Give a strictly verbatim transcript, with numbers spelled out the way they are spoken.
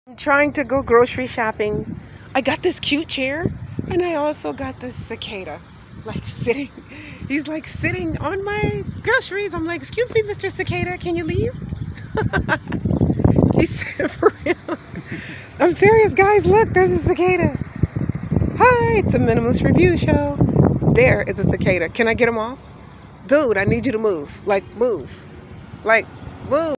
I'm trying to go grocery shopping. I got this cute chair and I also got this cicada like sitting. He's like sitting on my groceries. I'm like, excuse me, Mister Cicada, can you leave? He's for real. I'm serious, guys. Look, there's a cicada. Hi, it's the Minimalist Review Show. There is a cicada. Can I get him off? Dude, I need you to move. Like, move. Like, move.